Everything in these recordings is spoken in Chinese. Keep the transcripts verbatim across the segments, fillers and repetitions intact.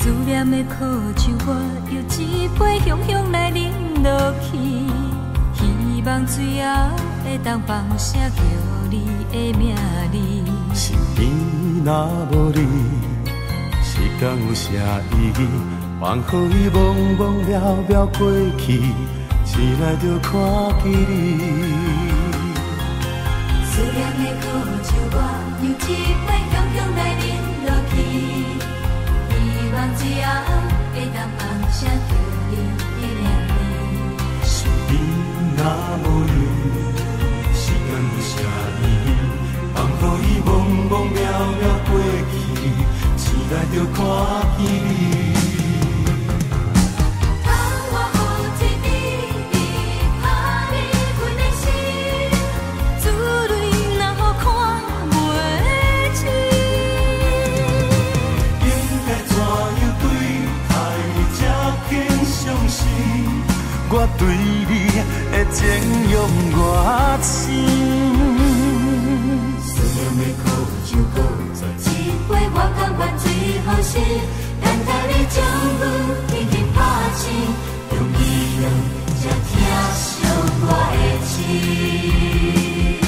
思念的苦酒，我又一杯雄雄来饮落去。希望最后会当放声叫你的名字。 身边若无你，时间有啥意义？放予伊茫茫渺渺过去，醒来就看见你。 思念的苦酒，我又一杯雄雄来饮落去。希望最后会当放声叫你的名字。 身边若无你，时间有啥意义？放予伊茫茫渺渺过去，醒来就看见你。我对你的情用我深， 思念的苦酒搁再一杯，我甘愿最后是等待你将阮轻轻拍醒，用意念才听上我的情。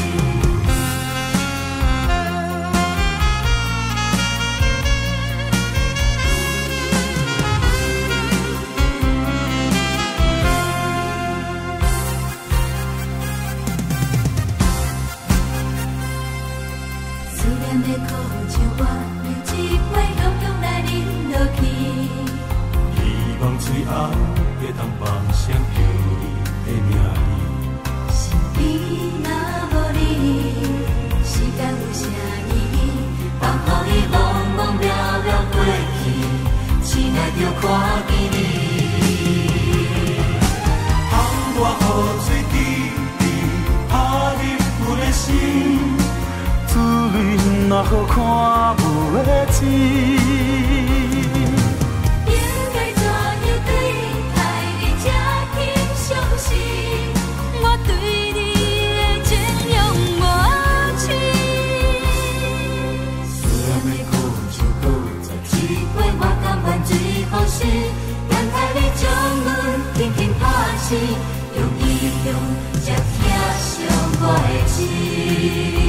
的苦酒，我又一杯雄雄来饮落去。 希望最后会当放声叫你的名字。 身边若无你，时间有啥意义？放予伊茫茫渺渺过去，醒来就看见你。 风我雨水滴滴打入阮的心。滋味若好看袂清， 应该怎样对待你才肯相信？我对你的情用我深。思念的苦酒搁再一杯，我甘愿最后是等待你将阮轻轻拍醒，用意念才听上我的情。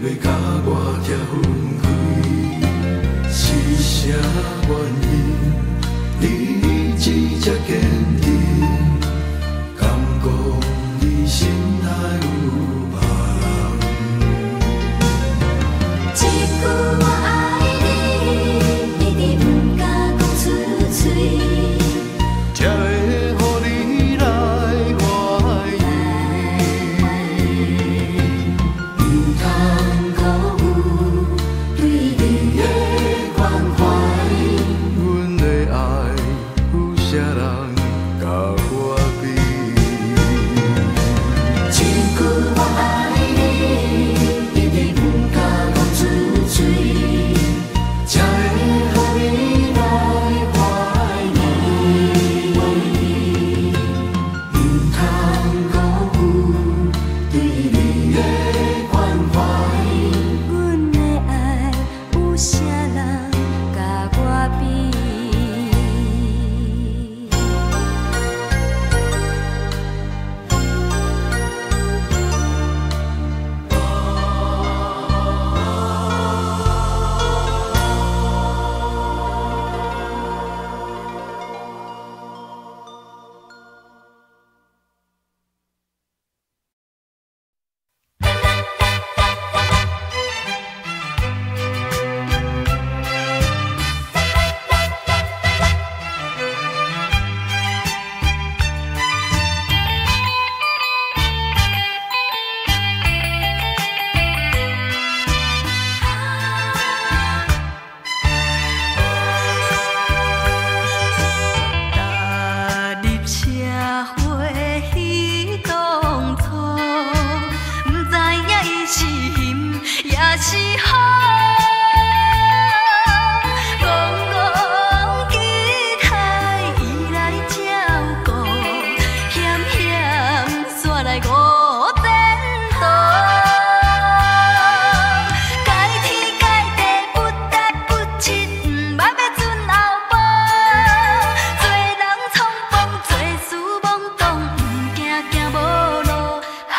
要甲我拆分开，是啥原因？你一直这坚定，敢讲你心内有别人？ 一句我爱你，一直不敢讲出嘴。 才会予你来怀疑，唔通辜负对你的关怀。阮的爱有啥人甲我比？ 一句我爱你，一直不敢讲出嘴。 才会予你来怀疑。唔通辜负对你的关怀。 阮的爱有啥人甲我比？踏入社会迄当初，不知影伊是嫌也是好，戆戆期待伊来照顾，险险煞来误前途。该天该地不得不亲，毋捌要准后步。做人冲动，做事懵懂，毋惊行无路。啊，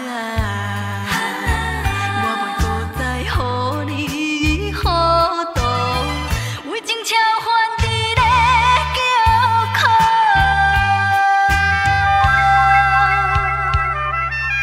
我袂搁再予你糊涂，为情超凡伫咧叫苦。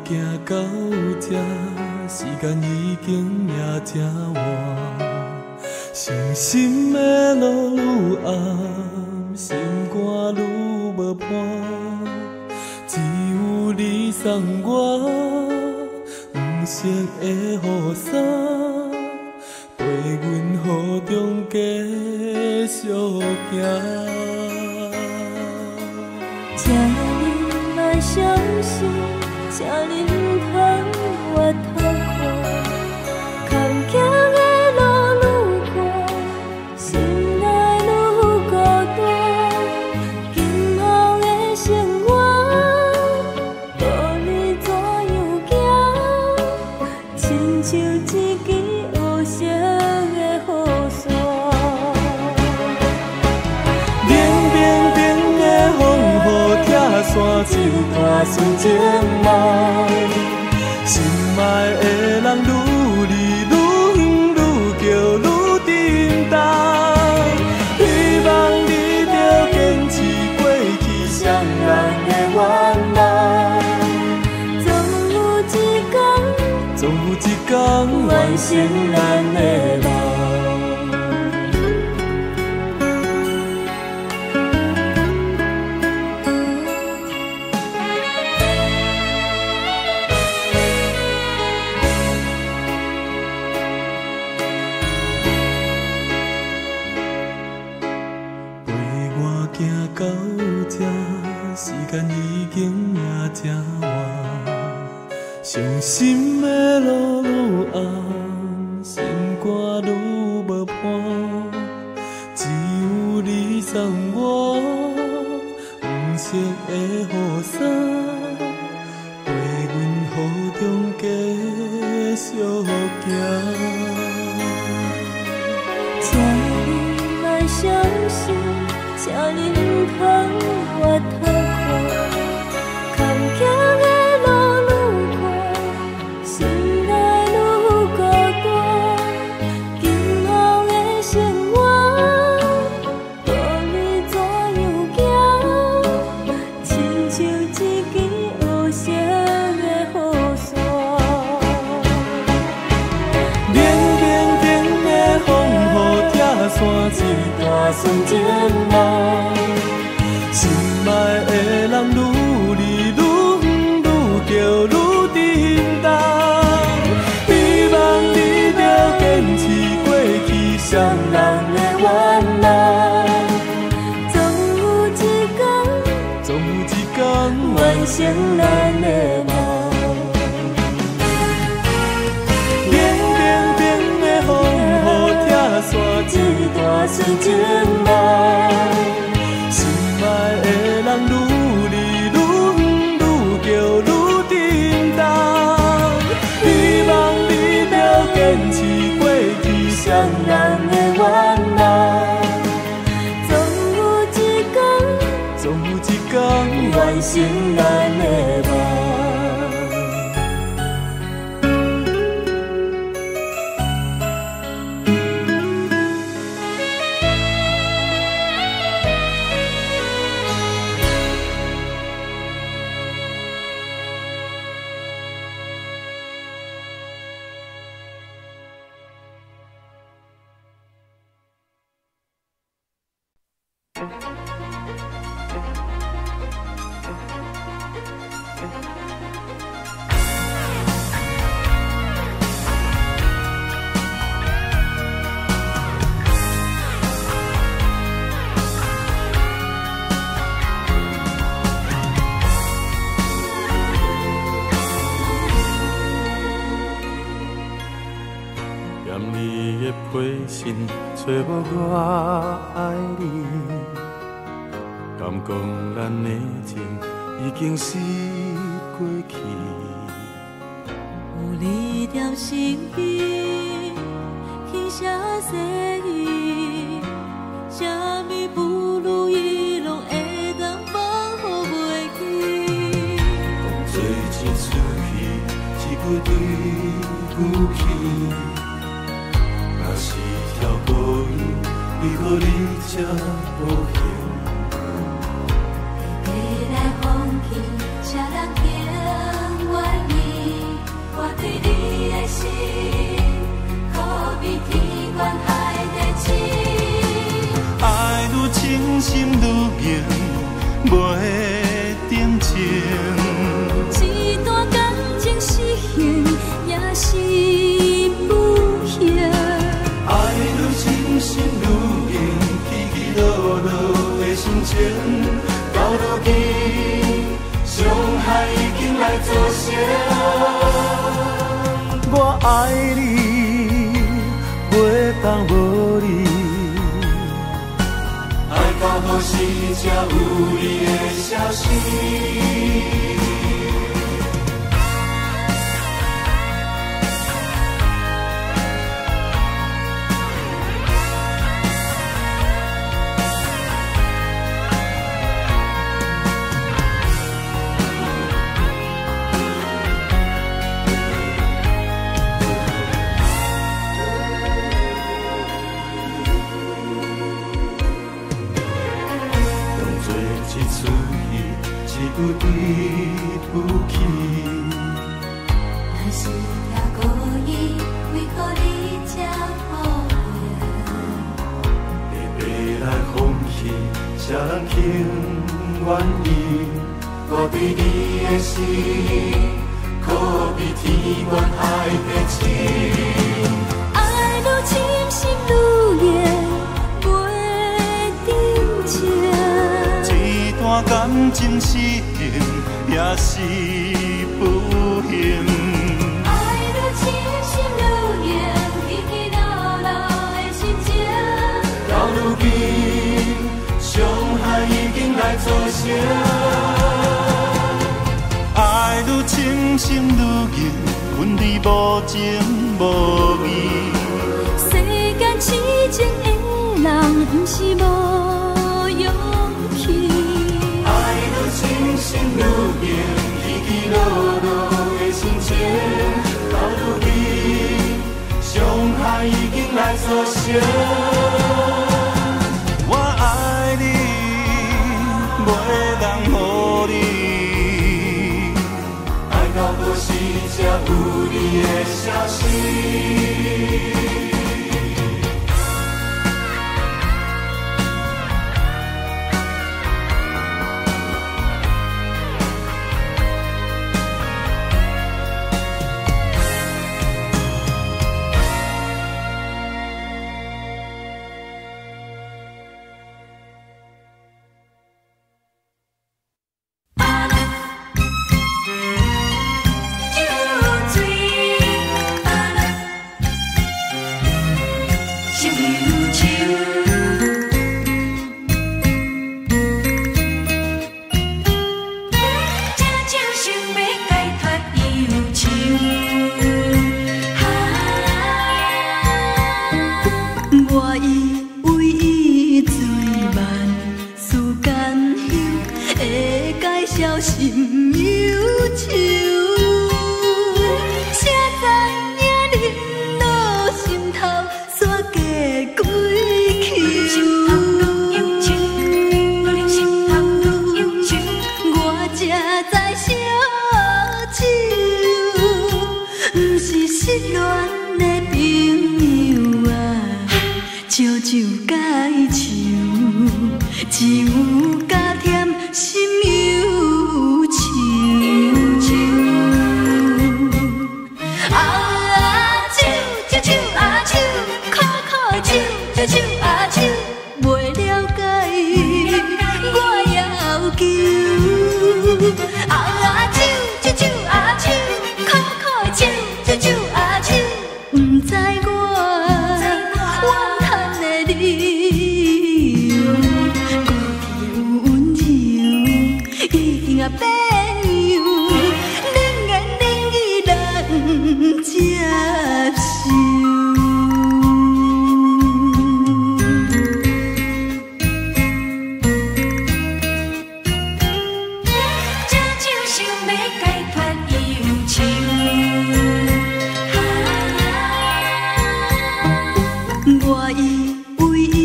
行到这，时间已经也真晚。伤心的路愈暗，心肝愈无伴，只有你送我黄色的雨伞，陪阮雨中继续行。 请你莫伤心，请你唔通回头看，坎坷的路愈宽，心内愈孤单。今后的生活，无你怎样行？亲像一支黑色的雨伞。 冷冰冰的风雨拆散一段纯情梦，心爱的人愈离愈远，愈叫愈沉重。希望你着坚持过去双人的愿望， 总有一天， 总有一天完成咱的梦。到这，时间已经也真晚，伤心的路愈暗，心肝愈无伴，只有你送我黄色的雨伞，陪阮雨中继续行。 请你莫伤心，请你唔通回头看，坎坷的路愈宽，心内愈孤单。今后的生活，无你怎样行？亲像一支黑色的雨伞。 冷冰冰的风雨拆散一段纯情梦，心爱的人愈离愈远，愈叫愈沉重。希望你着坚持过去双人的愿望， 总有一天， 总有一天完成咱的梦。 冷冰冰的风雨拆散一段纯情梦，心爱的人愈离愈远，愈叫愈沉重。希望你着坚持过去双人的愿望， 总有一天， 总有一天完成咱的梦。 念你的批信，找无我爱你，敢讲咱的情已经是过去？ 有你踮身边，轻声细语，什么不如意拢会当放乎袂记。 风吹一出去，只会对故去。若是条路路，为何你这无幸？ 你来放弃，谁人情愿意？ 影袂定情。 一段感情是幸也是不幸。 爱愈深深愈硬，起起落落的心情，到如今伤害已经来作声。我爱你，袂当无你，爱到何时才有你的消息？有对不起， 若是也故意为何你这好命？ 白白来放弃，谁人肯愿意？我对你的心，可比天愿爱的深。 爱愈深心愈硬，袂定情。 一段感情是幸，也是不幸。 爱愈深心愈硬，起起落落的心情， 到如今伤害已经来作声。爱愈深心愈硬，阮你无情无义。 世间痴情的人，不是无勇气。 爱愈深心愈硬，起起落落的心情，到如今伤害已经来作声。我爱你，袂当予你，爱到何时才有你的消息？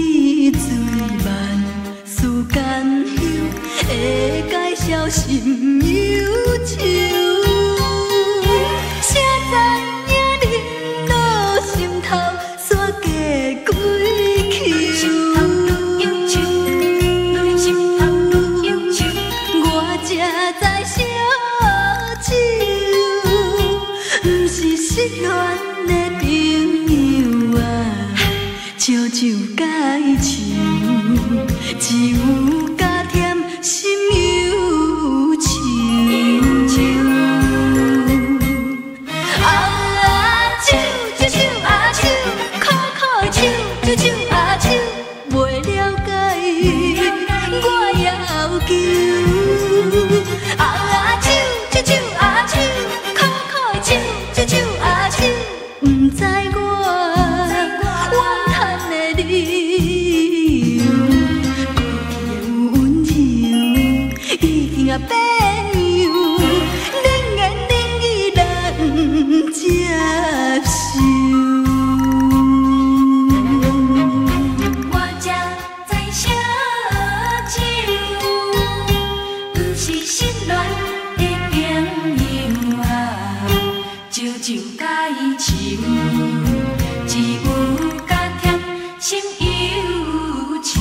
心只有加添心忧愁。啊啊，手手手啊手，苦苦的手手手啊手，袂了解我要求。啊啊，手手手啊手，苦苦的手手手啊手，不知我怨叹的理由。过去的温柔已经啊变样，冷言冷语难接受。 我才知烧酒，不是失恋的朋友啊，烧酒甲伊抽，只有加添心忧愁。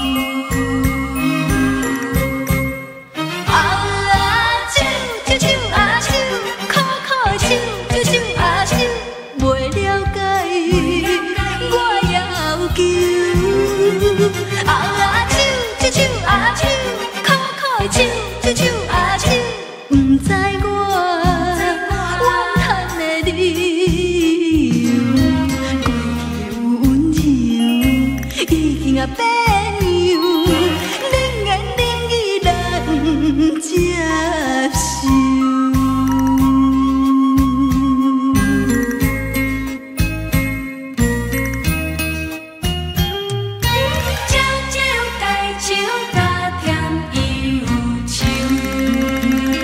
啊啊，手手手啊手，苦苦的手手手啊手，袂了解我要求。啊啊，手手手啊手，苦苦的手手手啊手，不知我怨叹的理由。过去的温柔已经啊变样，冷言冷语难接受。少少解愁，加添忧愁。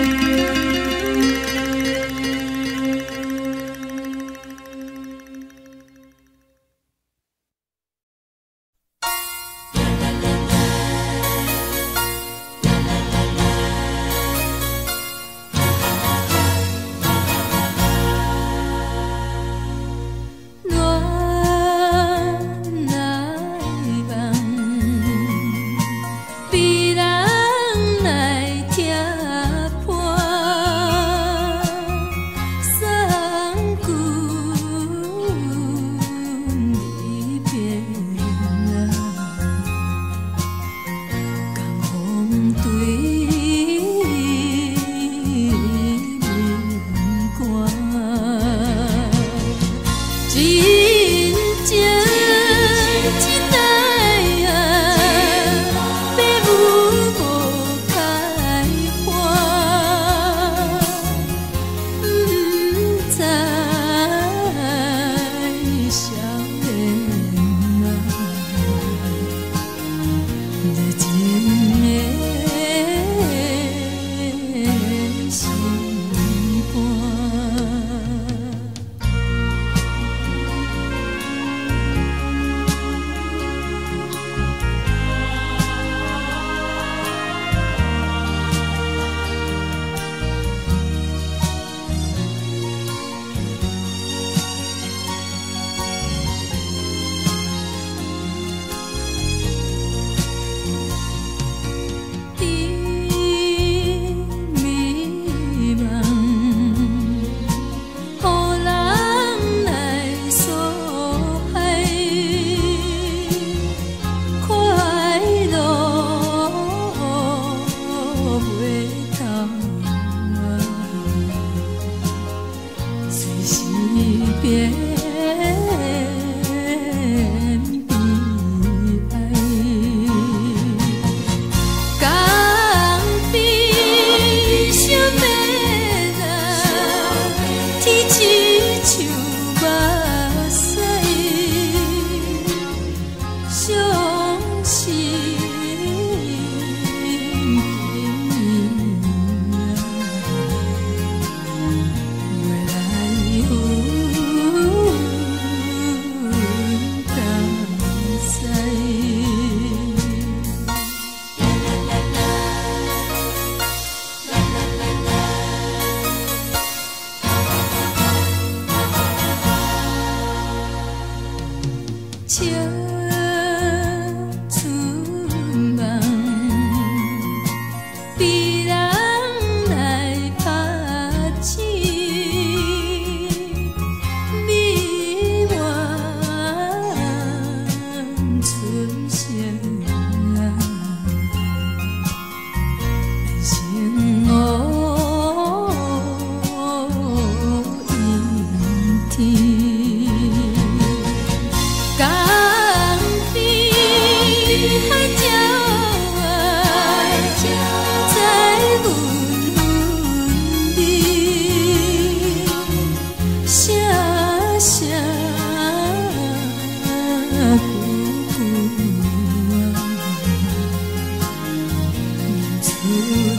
恋来红，悲人来听伴，送君离别啊，江风对面关。真情真爱啊，父母无开花，不知少年啊，热情的心肝。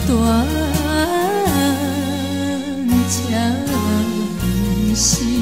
断肠心。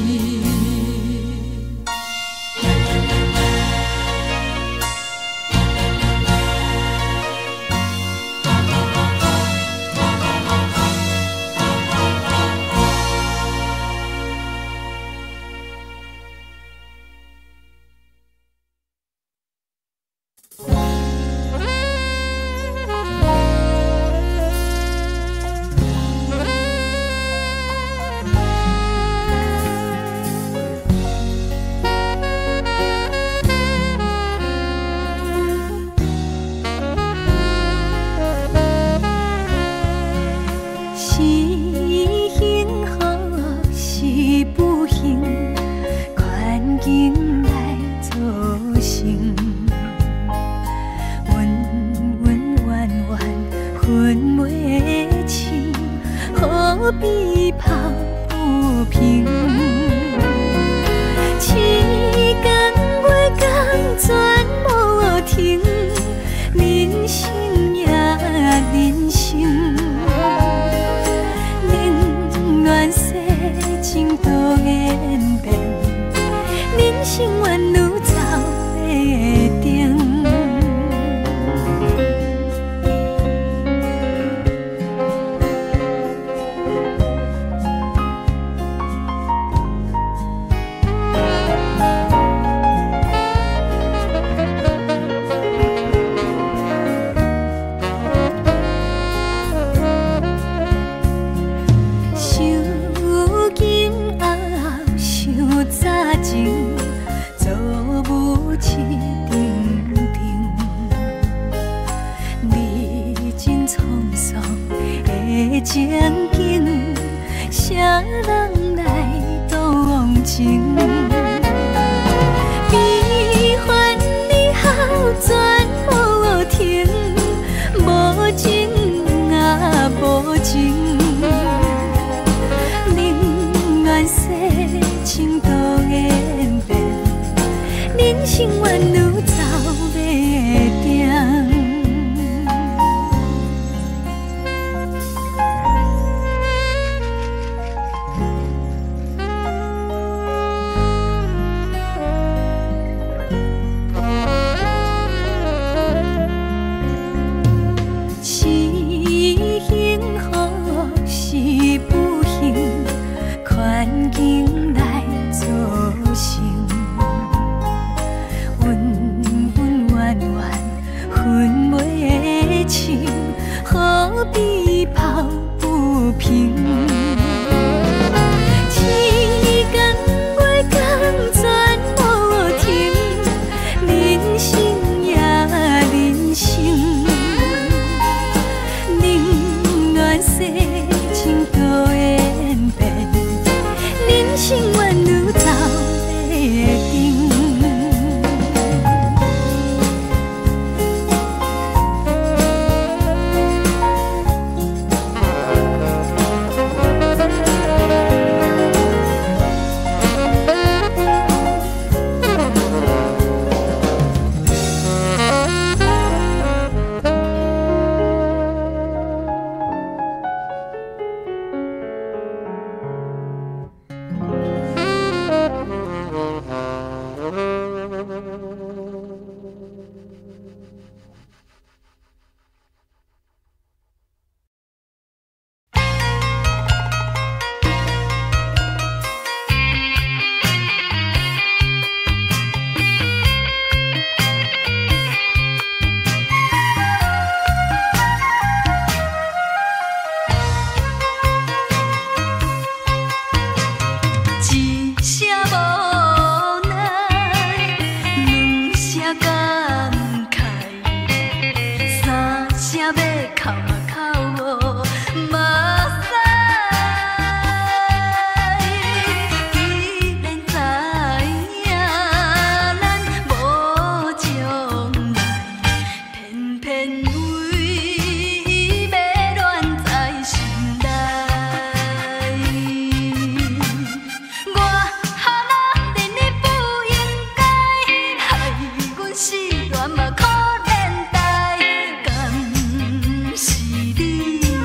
嘛可怜待，敢是你？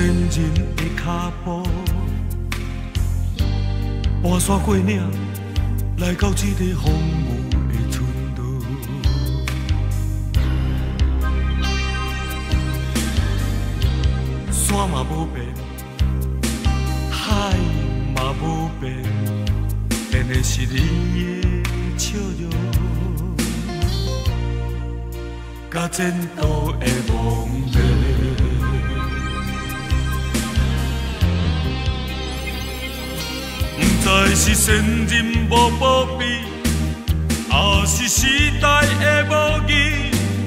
仙人的脚步，跋山过岭，来到这个荒芜的村落。山嘛无变，海嘛无变，变的是你的笑容，甲前途的梦寐。不知是仙人无保庇，还是时代的无义。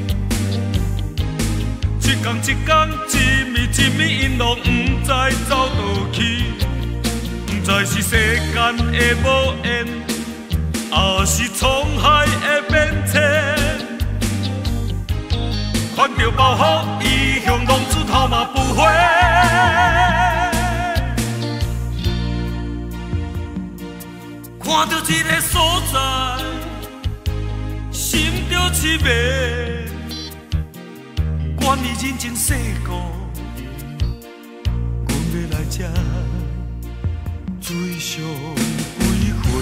一天一天，一暝一暝，因拢不知走倒去。不知是世间的无缘，还是沧海的变迁。看着包袱，异乡浪子头嘛不回。看到这个所在，心着凄迷。管你人情世故，阮要来这水上几回。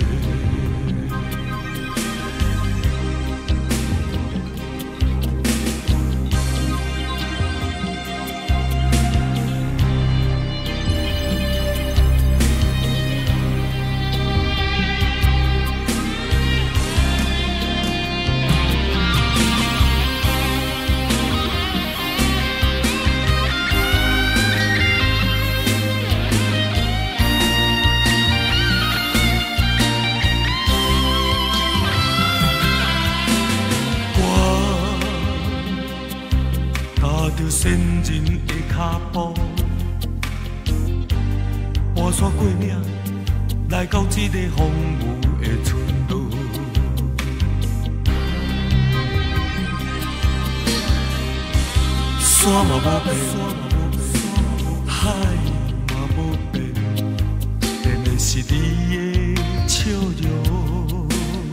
仙人的脚步，跋山过岭，来到这个荒芜的村落。山嘛无变，海嘛无变，变的是你的笑容，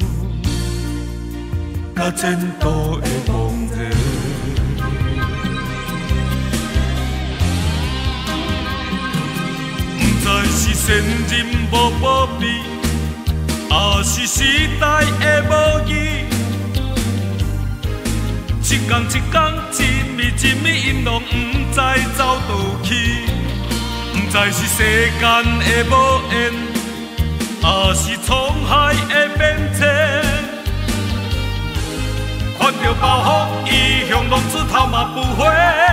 甲前途的梦寐。不知是仙人无保庇，还是时代的无义。一天一天，一暝一暝，因拢不知走倒去。不知是世间的无缘，还是沧海的变迁。看着包袱，异乡浪子头嘛不回。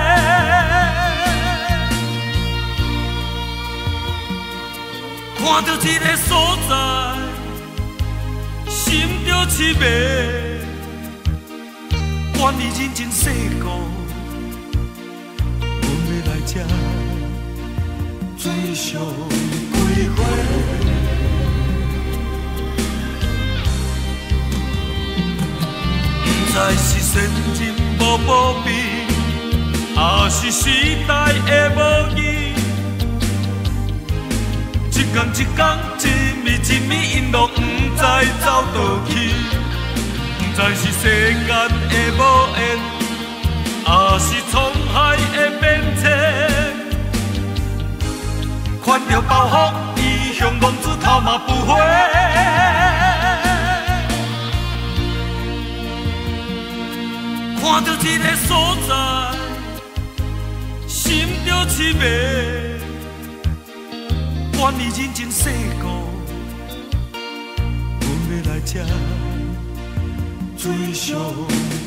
看到这个所在，心着凄迷。管你人情世故，阮要来这水上几回。不知是仙人无保庇，还是时代的无义。一天一天，一暝一暝，因拢不知走倒去。不知是世间的无缘，还是沧海的变迁。看着包袱，异乡浪子头嘛不回。看到这个所在，心着凄迷。管你人情世故，阮要来这水上。